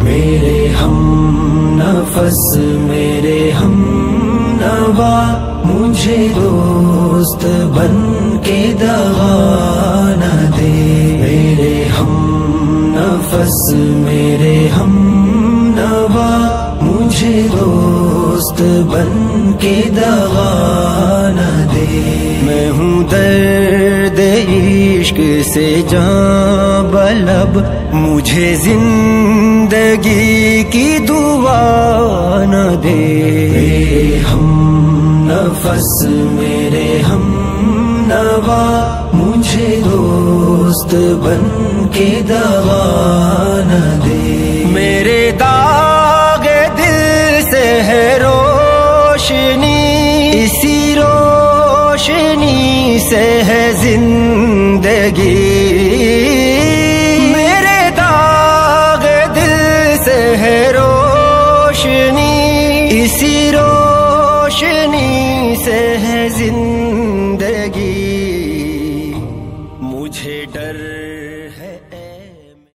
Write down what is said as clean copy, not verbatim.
میرے ہم نفس میرے ہم نوا مجھے دوست بن کے دغا نہ دے. میرے ہم نفس میرے ہم نوا مجھے دوست بن کے دغا نہ دے. میں ہوں درد عشق سے جاں بلب مجھے زندگی کی دعا نہ دے. میرے ہم نفس میرے ہم نوا مجھے دوست بن کے دغا نہ دے. میرے داغ دل سے ہے روشنی اسی روشنی سے ہے زندگی. میرے داغ دل سے ہے روشنی اسی روشنی سے ہے زندگی.